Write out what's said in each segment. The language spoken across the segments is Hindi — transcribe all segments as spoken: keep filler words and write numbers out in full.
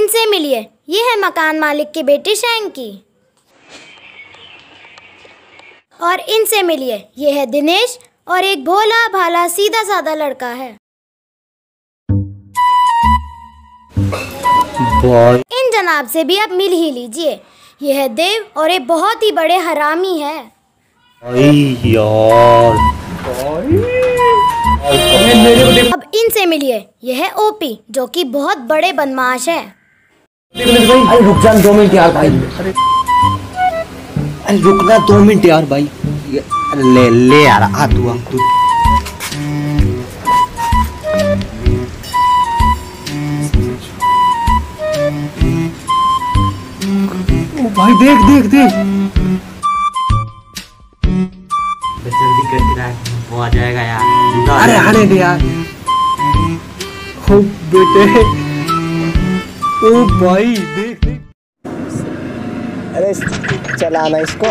इनसे मिलिए, ये है मकान मालिक की बेटी शैंकी। और इनसे मिलिए, ये है दिनेश और एक भोला भाला सीधा साधा लड़का है। इन जनाब से भी आप मिल ही लीजिए, ये है देव और एक बहुत ही बड़े हरामी है। यार अब इनसे मिलिए, यह है ओपी जो कि बहुत बड़े बदमाश है। अरे रुक जा दो मिनट यार भाई, अरे अरे रुकना दो मिनट यार भाई, ले ले यार आ तू आ तू। ओ भाई देख देख देख, जल्दी कर यार, वो आ जाएगा यार। अरे आने दे यार। ओ बेटे, ओ भाई देख देख, अरे चलाना इसको,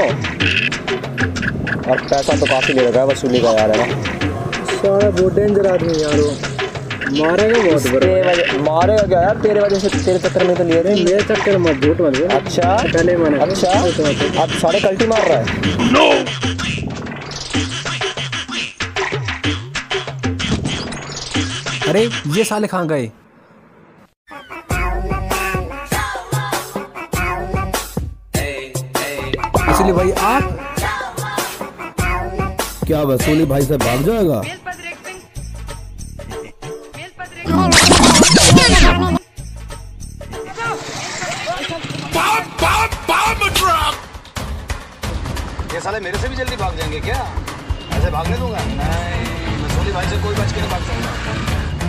और पैसा तो काफी ले रखा है वसूली का यार, है ना। सारा बहुत डेंजर आदमी यार, वो मारेगा बहुत बड़ा। मारेगा क्या यार, तेरे वजह से, तेरे चक्कर में तो लिए रहे। मेरे चक्कर में झूठ मत बोल। अच्छा पहले मैंने अच्छा अब सारे कल्टी मार रहा है। no! अरे ये साले कहाँ गए? इसलिए भाई आप क्या वसूली भाई से भाग जाएगा? ये साले मेरे से भी जल्दी भाग जाएंगे क्या? ऐसे भागने दूंगा नहीं, वसूली भाई से कोई बच के नहीं भाग सकता।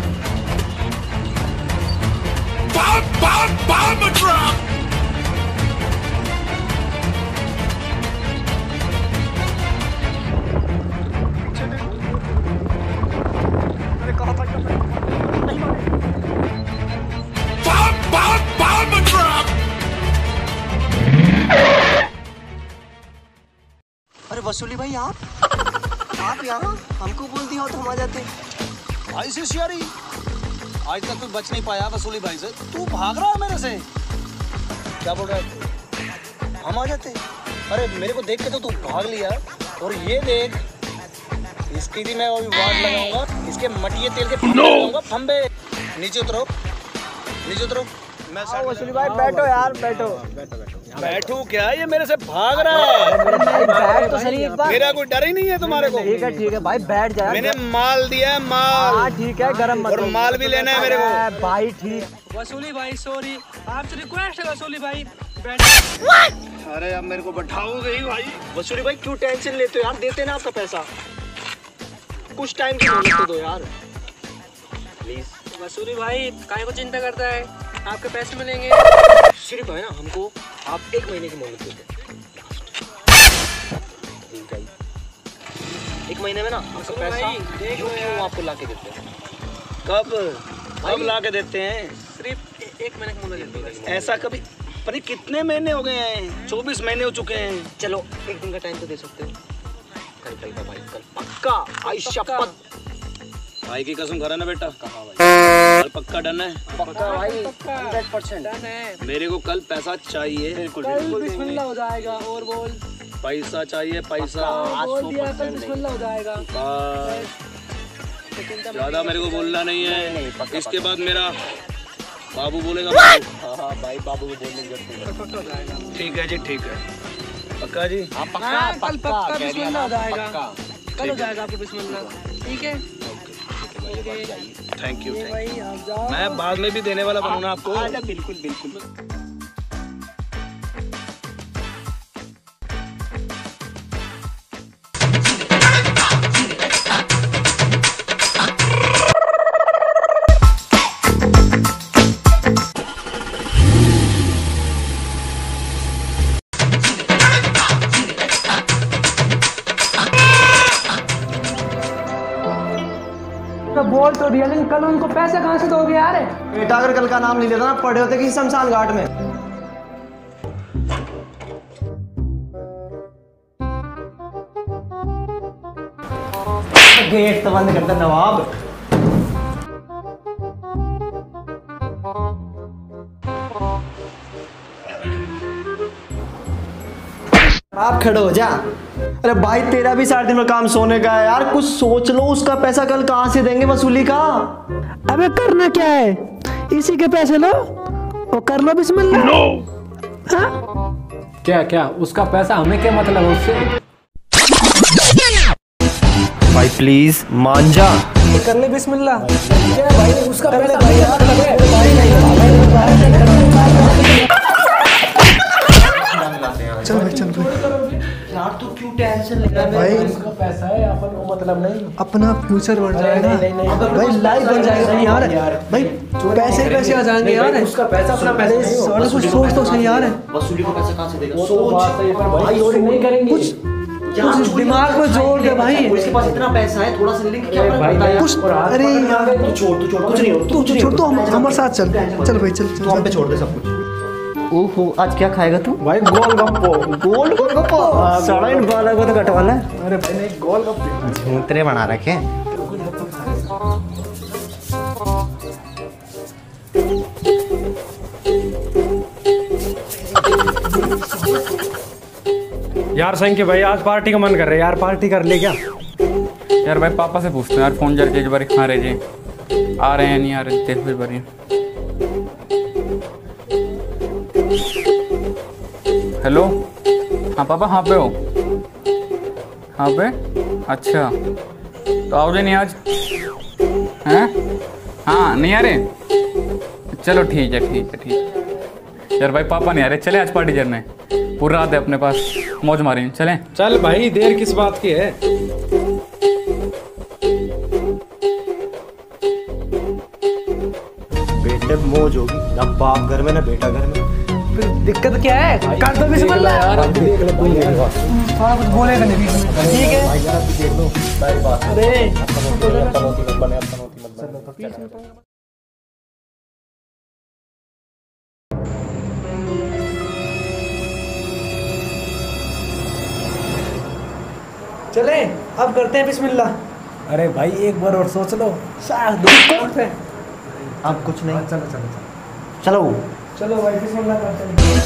अरे वसूली भाई आप आप यहाँ हमको बोल दिया हो तो हम आ जाते। भाई से शियारी, आज तक तू बच नहीं पाया वसूली भाई से, तू भाग रहा है मेरे से। क्या बोल रहा है तू? हम आ जाते। अरे मेरे को देख के तो तू भाग लिया, और ये देख इसकी भी मैं अभी वाट लगाऊंगा, इसके मटिए तेल के फंबे लगाऊंगा, फंबे। नीचे उतरो, नीचे उतरो। मैं वसूली भाई बैठो यार, बैठो बैठू क्या? ये मेरे से भाग रहा है। बैठ तो सही एक बार, मेरा कोई डर ही नहीं है तुम्हारे को। ठीक है ठीक है भाई बैठ जा। मैंने माल दिया है, माल। हाँ ठीक है, गरम मत और माल भी लेना है मेरे को भाई। ठीक वसूली भाई सॉरी, आपसे रिक्वेस्ट है वसूली भाई। अरे अब मेरे को बैठाओगे ही भाई। वसूली भाई क्यों टेंशन लेते हो यार, देते ना आपका पैसा, कुछ टाइम की मोहलत तो दो यार प्लीज। वसूली भाई काहे को चिंता करता है, आपके पैसे मिलेंगे। सिर्फ है ना, हमको आप एक महीने की मोहलत देते। एक महीने में ना आपका पैसा यूं यूं आपको ला के देते हैं। कब कब ला के देते हैं? सिर्फ एक महीने की मोहलत देते हैं। ऐसा कभी पता कितने महीने हो गए हैं, चौबीस महीने हो चुके हैं। चलो एक दिन का टाइम तो दे सकते हो। कल कल भाई कल पक्का, आई शपथ। भाई की कसम खा रहा ना बेटा? कहाँ भाई? कल पक्का डन है? पक्का भाई, हंड्रेड परसेंट डन है। मेरे को कल पैसा चाहिए। बिल्कुल कल बिस्मिल्लाह हो जाएगा। और बोल, पैसा चाहिए, पैसा। बोल दिया कल बिस्मिल्लाह हो जाएगा। ज्यादा मेरे को बोलना नहीं है, इसके बाद मेरा बाबू बोलेगा। बाबू हाँ भाई, बाबू को बोलने की जरूरत नहीं। ठीक है जी, ठीक है पक्का जी। हाँ पक्का, हाँ, कल पक्का, पक्का बिस्मिल्लाह हो जाएगा। पक्का। कल हो जाएगा आपको बिस्मिल्लाह, ठीक है? Thank you. भाई आप जाओ, मैं बाद में भी देने वाला बनूंगा आपको। बिल्कुल बिल्कुल। बोल तो दिया, लेकिन कल उनको पैसे कहाँ से दोगे यार? बेटा अगर कल का नाम नहीं लेता ना, पड़े होते किसी शमशान घाट में। गेट तो बंद करता नवाब। आप खड़े हो जा। अरे भाई तेरा भी सारे दिन में काम सोने का है यार, कुछ सोच लो। उसका पैसा कल कहाँ से देंगे वसूली का? अबे करना क्या है, इसी के पैसे लो और कर लो बिस्मिल्लाह। नो। क्या क्या उसका पैसा हमें क्या मतलब है उससे? भाई प्लीज मान जा। कर ले बिस्मिल्लाह। क्या भाई उसका पैसा हमें क्या मतलब है? चल भाई चल भाई। यार तू क्यों टेंशन ले रहा है भाई उसका पैसा है अपन को मतलब नहीं। अपना फ्यूचर बन जाएगा नहीं, नहीं, नहीं, भाई, लाइफ बन जाएगा नहीं यार। भाई पैसे ही पैसे आ जाएंगे यार। उसका पैसा अपना पैसा नहीं हो। साले कुछ सोच तो सही यार। वसूली को पैसा कहाँ से देगा? सोच भाई चोरी नहीं करेंगे। कुछ कुछ दिमाग में जोर दे भाई। उसके पास इतना पैसा है, थोड़ा सा ले लेंगे, क्या फर्क भाई, पड़ता है? कुछ अरे यार तू छोड़ तू छोड़ कुछ नहीं हो, तू छोड़ तो हम हमारे साथ चल चल भाई चल तू हम पे छोड़ दे सब कुछ। ओहो आज क्या खाएगा तू? भाई गोलगप्पो। गोल गोलगप्पा साढ़े इन बारह को तो कटवाला है। अरे भाई नहीं गोलगप्पे झूंतरे बना रखे हैं। यार संख्य भाई आज पार्टी का मन कर रहा है यार, पार्टी कर ले क्या? यार भाई पापा से पूछते हैं यार, फोन करके एक बार कहाँ रहे जी, आ रहे हैं नहीं आ रहे, देख फिर बारी। हेलो हाँ पापा हाँ पे हो? हाँ पे अच्छा तो आओ जी नहीं आज हैं? हाँ नहीं आ रहे, चलो ठीक है ठीक है ठीक है। यार भाई पापा नहीं आ रहे, चले आज पार्टी करने, पूरा रात है अपने पास, मौज मारेंगे, चलें? चल भाई देर किस बात की है? बेटे मौज होगी ना, बाप घर में ना बेटा घर में। दिक्कत क्या है? कर दो बिस्मिल्लाह यार। देख लो कोई नहीं बात। थोड़ा कुछ बोलेगा नहीं बीच में, ठीक है? भाई यार देख लो सारी बात। अरे पनौती मत बने, अब पनौती मत बने। चले अब करते हैं बिस्मिल्लाह। अरे भाई एक बार और सोच लो। साथ दोस्त है। अब कुछ नहीं, चलो चलो चलो चलो भाई बिस्मिल्लाह करते हैं।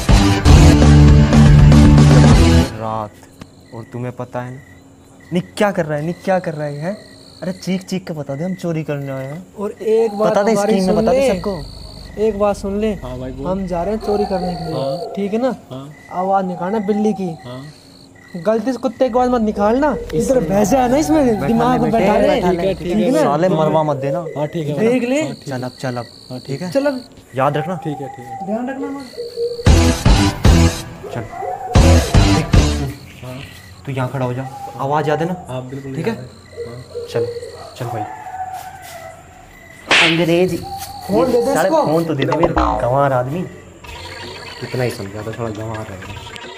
रात और तुम्हें पता है ना निक क्या कर रहा है, निक क्या कर रहा है, है? अरे चीख चीख के बता दे हम चोरी करने आए हैं। और एक बात बता दे हमारी स्कीम में, सुन बता दे ले। सबको। एक बात सुन ले, हाँ भाई बोल। हम जा रहे हैं चोरी करने के लिए, हाँ। ठीक है ना? हाँ। आवाज निकालना बिल्ली की, हाँ। गलती से कुत्ते की आवाज मत निकालना। इधर भैंसा है ना इसमें, दिमाग में बैठा ले, ठीक है ठीक है। साले मरवा मत देना। हाँ ठीक है देख ले। चल अब चल अब ठीक है, चल अब याद रखना। ठीक है ठीक है। ध्यान रखना मत। चल तू यहाँ खड़ा हो जा, आवाज याद है ना? हाँ बिल्कुल ठीक है चल चल भाई। अंग्रेजी फोन दे दे साले इसको। फोन तो दे दे मेरे गंवार आदमी। कितना ही समझा तो थोड़ा गंवार रहेगा।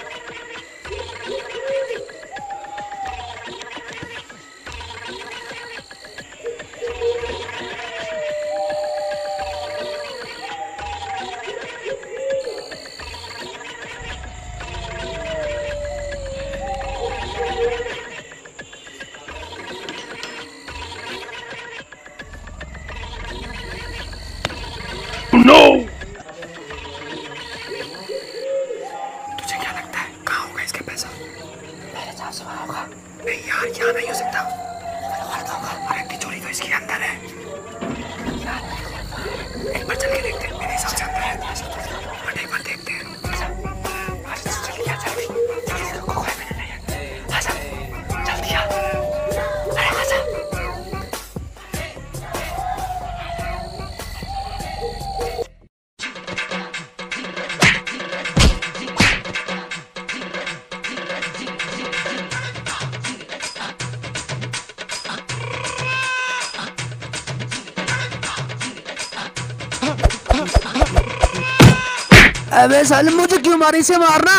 अबे साले मुझे क्यों मारी से मारना?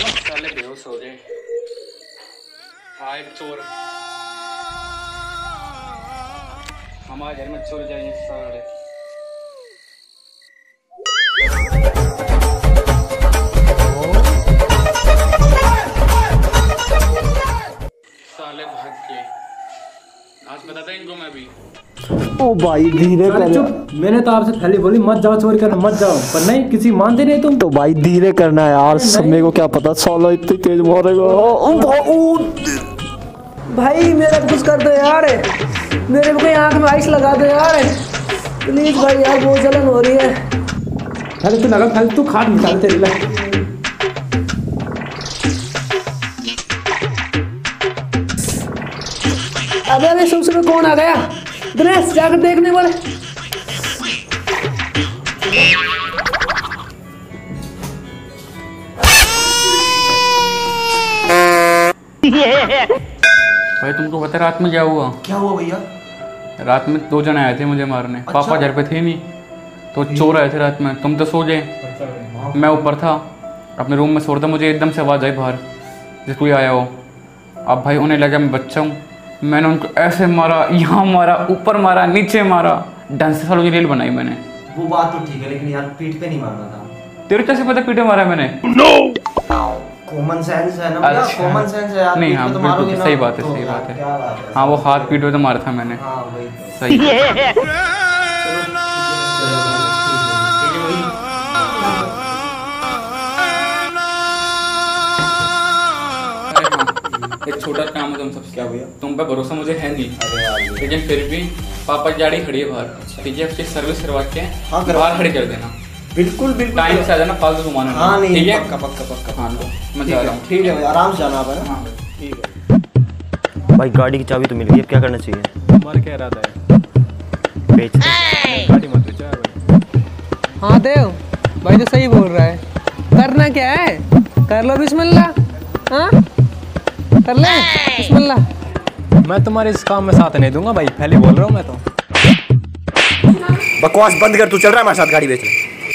बेहोश हो गए। हाँ एक चोर हमारे घर में चोर जाएंगे साले। साले भाग के आज बताता इनको मैं भी। ओ भाई धीरे कर। चुप, मैंने तो आपसे पहले बोली मत जाओ चोरी करने, मत जाओ, पर नहीं, किसी मानते नहीं तुम। तो भाई धीरे करना है यार, सब मेरे को क्या पता साला इतनी तेज मारेगा। भाई मेरा कुछ कर दो यार, मेरे को कोई आंख में आइस लगा दो यार, प्लीज भाई यार, बहुत जलन हो रही है। खाली तू लगा, खाली तू खाट निकाल तेरे लिए। अबे अबे सुबह सुबह कौन आ गया? दिनेश जाकर देखने वाले। भाई तुमको पता रात में क्या हुआ? क्या हुआ भैया? रात में दो जने आए थे मुझे मारने। अच्छा? पापा घर पे थे नहीं, तो चोर आए थे रात में। तुम तो सो गए, मैं ऊपर था अपने रूम में सो रहा था। मुझे एकदम से आवाज़ आई बाहर जैसे कोई आया हो। अब भाई उन्हें लगा मैं बच्चा हूँ, मैंने उनको ऐसे मारा, यहाँ मारा, ऊपर मारा, नीचे मारा, ढंग से सालों की रील बनाई मैंने। वो बात तो ठीक है, लेकिन यार पीठ पे नहीं मारना था। तेरे कैसे पता पीटे मारा मैंने? कॉमन सेंस है ना भैया, कॉमन सेंस है यार। नहीं हाँ, बिल्कुल सही बात है, सही बात है। हाँ वो हाथ पीट पे तो मारा था मैंने। हाँ वही तो। सही एक छोटा काम है तुम सबसे। क्या भैया? तुम पे भरोसा मुझे है नहीं, लेकिन फिर भी पापा की गाड़ी खड़ी है बाहर, ठीक है? उसकी सर्विस करवा के बाहर खड़ी कर देना। बिल्कुल बिल्कुल टाइम से आ जाना, फालतू घुमाना। हाँ नहीं, ठीक है? पक्का पक्का पक्का। हाँ लो मैं जा रहा हूँ। ठीक है भाई, आराम से जाना आप है ना। हाँ ठीक है भाई। गाड़ी की चाबी तो मिल गई, अब क्या करना चाहिए? तुम्हारा क्या इरादा है? बेच दे गाड़ी मत बेचो यार भाई। हाँ देव भाई तो सही बोल रहा है, करना क्या है, कर लो बिस्मिल्लाह। हाँ कर ले बिस्मिल्लाह। मैं तुम्हारे इस काम में साथ नहीं दूंगा भाई, पहले बोल रहा हूँ मैं तो। बकवास बंद कर, तू चल रहा है हमारे साथ गाड़ी बेचने?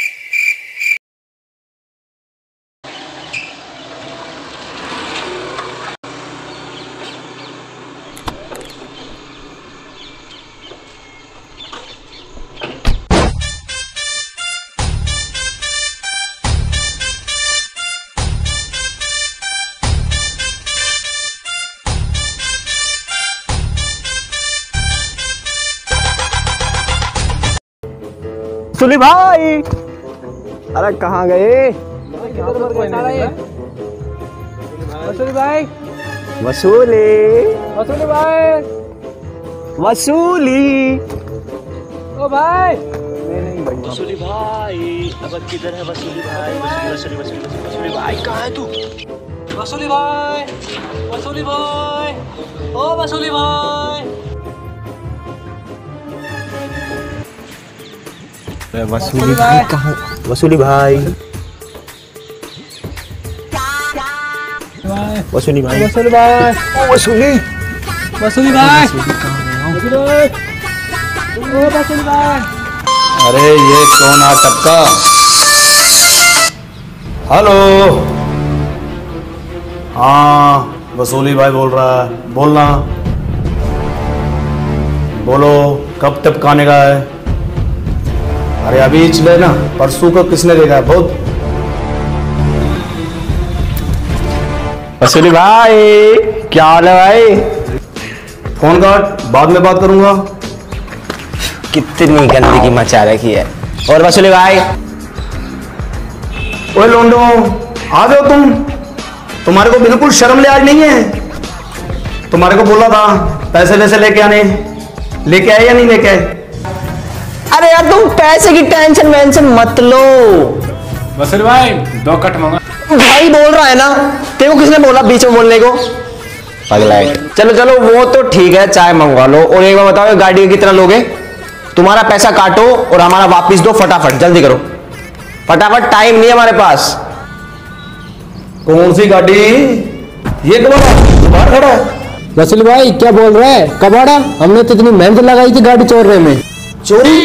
सुली भाई, अरे कहाँ गए? वसूली भाई, वसूली वसूली भाई, वसूली ओ भाई, वसूली भाई, अब किधर है वसूली भाई? वसूली वसूली वसूली वसूली वसूली भाई, कहाँ है तू? वसूली भाई, वसूली भाई, ओ वसूली भाई। वसूली भाई कहाँ? वसूली भाई, वसूली भाई, वसूली भाई, ओ वसूली, वसूली भाई, ओ वसूली भाई। अरे ये कौन आ टपका? हेलो, हाँ वसूली भाई बोल रहा है, बोलना। बोलो कब टपकाने का है? अरे अभी चले ना, परसों को किसने देखा? बहुत। वसूली भाई क्या हाल है भाई? फोन काट, बाद में बात करूंगा। कितनी गंदगी मचा रखी है। और वसूली भाई, ओए लोंडो आ जाओ तुम, तुम्हारे को बिल्कुल शर्म लिहाज नहीं है? तुम्हारे को बोला था पैसे वैसे लेके आने, लेके आए या नहीं लेके आए? अरे यार तुम पैसे की टेंशन वेंशन मत लो। वसूली भाई दो कट मंगा। भाई बोल रहा है ना, तेरे को किसने बोला बीच में बोलने को? पगला है। चलो चलो वो तो ठीक है, चाय मंगवा लो। और एक बार बताओ गाड़ी कितना लोगे? तुम्हारा पैसा काटो और हमारा वापस दो फटाफट, जल्दी करो फटाफट, टाइम नहीं है हमारे पास। कौन सी गाड़ी? ये कौन बाहर खड़ा है? वसूली भाई क्या बोल रहा है? कबाड़ा, हमने तो इतनी मेहनत लगाई थी गाड़ी चोरने में। चोरी?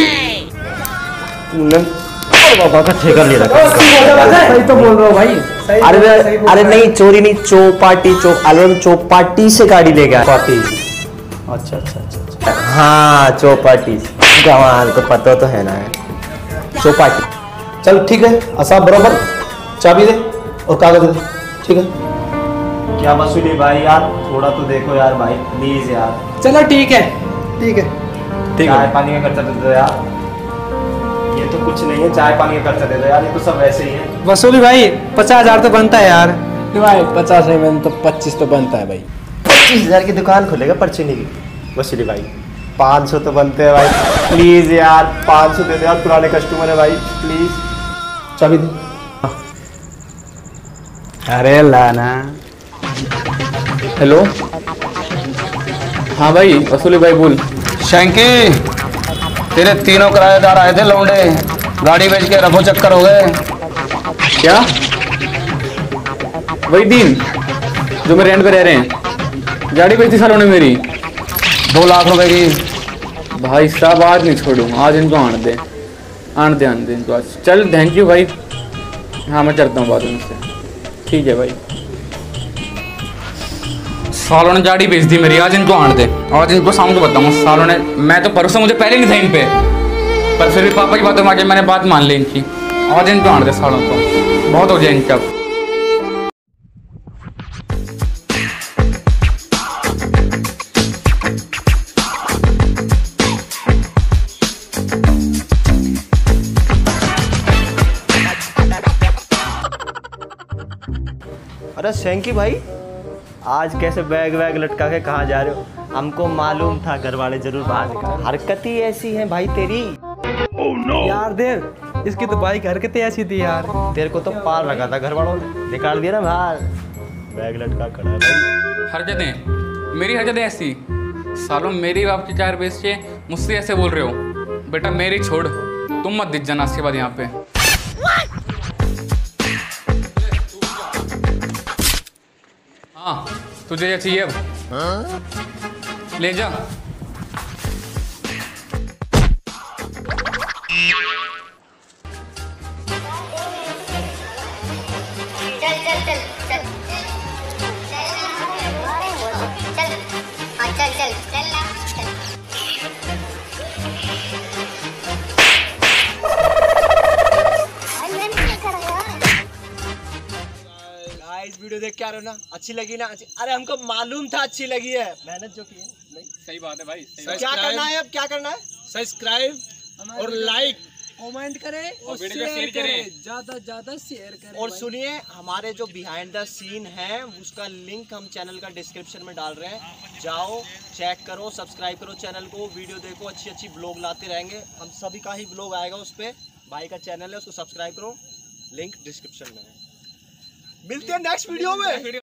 बाबा का ठेका ले रखा। सही तो बोल रहा हूँ भाई। अरे अरे नहीं चोरी नहीं, चौपाटी, चौक चौपाटी से गाड़ी ले गया। पार्टी। अच्छा अच्छा अच्छा अच्छा। हाँ चौपाटी, गवान को पता तो है ना है चौपाटी। चल ठीक है, असाब बरोबर चाबी दे और कागज दे, ठीक है। क्या वसूली भाई यार, थोड़ा तो देखो यार भाई प्लीज यार। चलो ठीक है ठीक है ठीक है, चाय पानी का खर्चा दे दो यार, ये तो कुछ नहीं है, चाय पानी का खर्चा दे दो यार, ये तो सब वैसे ही है। वसूली भाई पचास हजार तो बनता है यार। भाई पचास नहीं बनता तो पच्चीस तो बनता है भाई। पच्चीस हजार की दुकान खोलेगा परचूनी की। वसूली भाई पाँच सौ तो बनते हैं भाई, प्लीज यार पाँच सौ दे दो यार, पुराने कस्टमर है भाई प्लीज। चाबी दे। अरे लाना। हेलो, हाँ भाई वसूली भाई बोल। शैंकी, तेरे तीनों किराएदार आए थे लौंडे, गाड़ी बेच के रफो चक्कर हो गए। क्या? वही दिन जो मैं रेंट पे रह रहे हैं, गाड़ी बेची सालों ने मेरी दो लाख रुपए की। भाई साहब आज नहीं छोड़ू, आज इनको आन दे आन दे आन दे इनको आज। चल थैंक यू भाई, हाँ मैं चलता हूँ बाद में से। ठीक है भाई। सालों ने गाड़ी बेच दी मेरी, आज इनको आन दे, आज इनको शाम को बताऊंगा। सालों ने, मैं तो परसों मुझे पहले नहीं था इन पे, पर फिर भी पापा की बातों में आके मैंने बात मान ली इनकी। आज इनको आन दे सालों को, बहुत हो जाए इनका। अरे शैंकी भाई, आज कैसे बैग वैग लटका के कहाँ जा रहे हो? हमको मालूम था घर वाले जरूर बाहर निकले, हरकत ही ऐसी है भाई तेरी। oh, no. यार देव, इसकी तो बाइक हरकतें ऐसी थी यार। तेरे को तो पाल रखा था घर वालों ने, निकाल दिया ना बाहर, बैग लटका खड़ा है भाई। हरकतें मेरी हरकतें ऐसी, सालों मेरी बाप की कार बेच के मुझसे ऐसे बोल रहे हो? बेटा मेरी छोड़, तुम मत दिख जाना इसके बाद यहाँ पे। हाँ तुझे क्या चाहिए अब? हाँ? ले जा। चल चल चल चल चल हाँ चल चल चल ना चल। गाइस वीडियो देख के आ रहे हो ना, अच्छी लगी ना? अरे हमको मालूम था अच्छी लगी है, मेहनत जो की है। सही बात है भाई। क्या करना है अब, क्या करना है? सब्सक्राइब और लाइक कमेंट करें और शेयर करें, ज्यादा ज्यादा शेयर करें। और सुनिए, हमारे जो बिहाइंड द सीन है उसका लिंक हम चैनल का डिस्क्रिप्शन में डाल रहे हैं, जाओ चेक करो, सब्सक्राइब करो चैनल को, वीडियो देखो, अच्छी अच्छी ब्लॉग लाते रहेंगे हम, सभी का ही ब्लॉग आएगा उस पर। भाई का चैनल है, उसको सब्सक्राइब करो, लिंक डिस्क्रिप्शन में है। मिलते हैं नेक्स्ट वीडियो में।